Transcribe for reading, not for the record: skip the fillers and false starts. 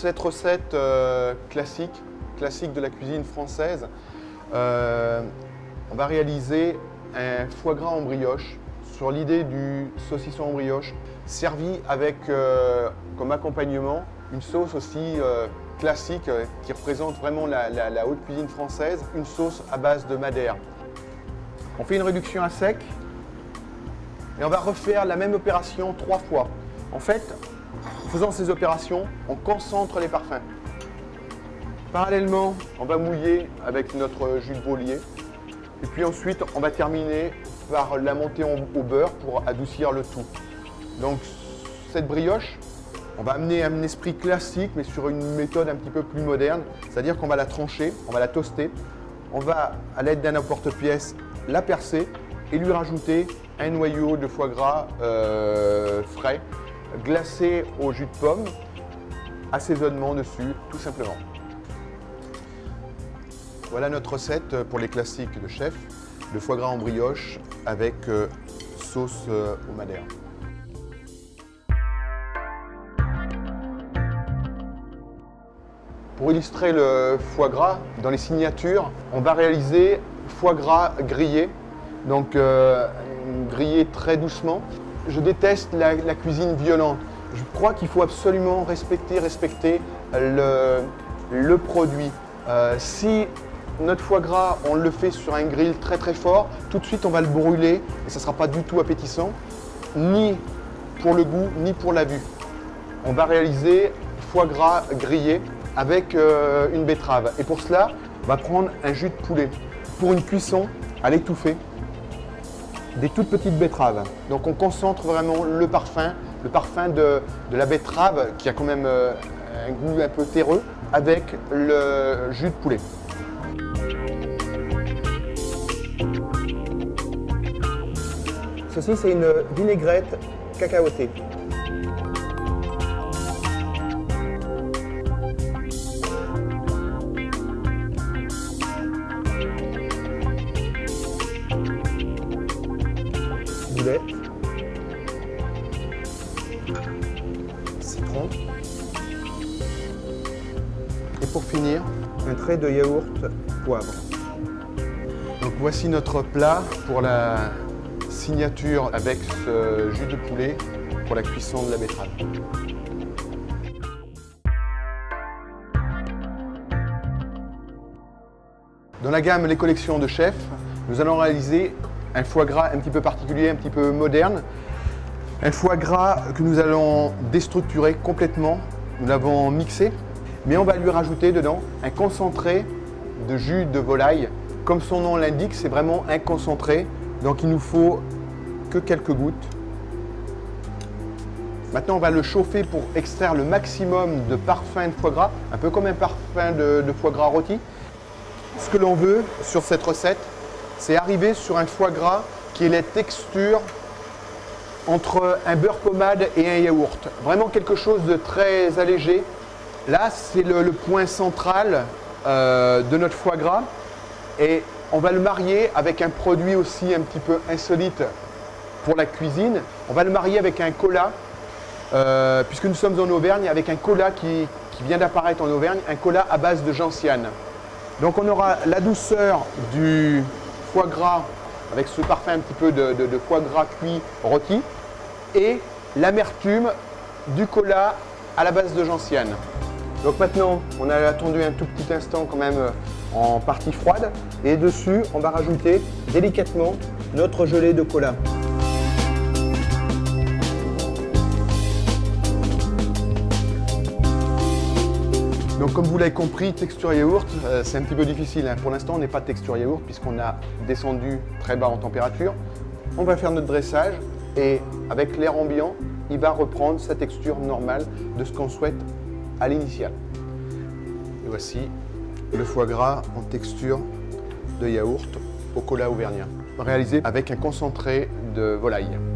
cette recette classique de la cuisine française, on va réaliser un foie gras en brioche sur l'idée du saucisson en brioche, servi avec comme accompagnement une sauce aussi classique qui représente vraiment la haute cuisine française, une sauce à base de madère. On fait une réduction à sec et on va refaire la même opération 3 fois. En fait, en faisant ces opérations, on concentre les parfums. Parallèlement, on va mouiller avec notre jus de volier. Et puis ensuite, on va terminer par la monter au beurre pour adoucir le tout. Donc, cette brioche, on va amener un esprit classique, mais sur une méthode un petit peu plus moderne. C'est-à-dire qu'on va la trancher, on va la toaster. On va, à l'aide d'un emporte-pièce, la percer et lui rajouter un noyau de foie gras frais, glacé au jus de pomme, assaisonnement dessus, tout simplement. Voilà notre recette pour les classiques de chef, de foie gras en brioche avec sauce au madère. Pour illustrer le foie gras, dans les signatures, on va réaliser foie gras grillé, donc grillé très doucement. Je déteste la cuisine violente. Je crois qu'il faut absolument respecter le produit. Si notre foie gras, on le fait sur un grill très fort, tout de suite on va le brûler et ça ne sera pas du tout appétissant, ni pour le goût, ni pour la vue. On va réaliser foie gras grillé avec une betterave. Et pour cela, on va prendre un jus de poulet. Pour une cuisson à l'étouffée, des toutes petites betteraves. Donc on concentre vraiment le parfum de la betterave qui a quand même un goût un peu terreux avec le jus de poulet. Ceci, c'est une vinaigrette cacaotée. Boulette. Citron. Et pour finir, un trait de yaourt poivre. Donc voici notre plat pour la signature avec ce jus de poulet pour la cuisson de la betterave. Dans la gamme Les Collections de Chef, nous allons réaliser un foie gras un petit peu particulier, un petit peu moderne. Un foie gras que nous allons déstructurer complètement. Nous l'avons mixé, mais on va lui rajouter dedans un concentré de jus de volaille. Comme son nom l'indique, c'est vraiment un concentré. Donc il nous faut que quelques gouttes. Maintenant on va le chauffer pour extraire le maximum de parfum de foie gras, un peu comme un parfum de foie gras rôti. Ce que l'on veut sur cette recette, c'est arriver sur un foie gras qui ait la texture entre un beurre pommade et un yaourt. Vraiment quelque chose de très allégé. Là c'est le point central de notre foie gras. Et on va le marier avec un produit aussi un petit peu insolite pour la cuisine. On va le marier avec un cola, puisque nous sommes en Auvergne, avec un cola qui vient d'apparaître en Auvergne, un cola à base de gentiane. Donc on aura la douceur du foie gras, avec ce parfum un petit peu de foie gras cuit rôti, et l'amertume du cola à la base de gentiane. Donc maintenant, on a attendu un tout petit instant quand même en partie froide et dessus, on va rajouter délicatement notre gelée de cola. Donc comme vous l'avez compris, texture yaourt, c'est un petit peu difficile. Pour l'instant, on n'est pas texture yaourt puisqu'on a descendu très bas en température. On va faire notre dressage et avec l'air ambiant, il va reprendre sa texture normale de ce qu'on souhaite à l'initial. Et voici le foie gras en texture de yaourt au cola auvergnat, réalisé avec un concentré de volaille.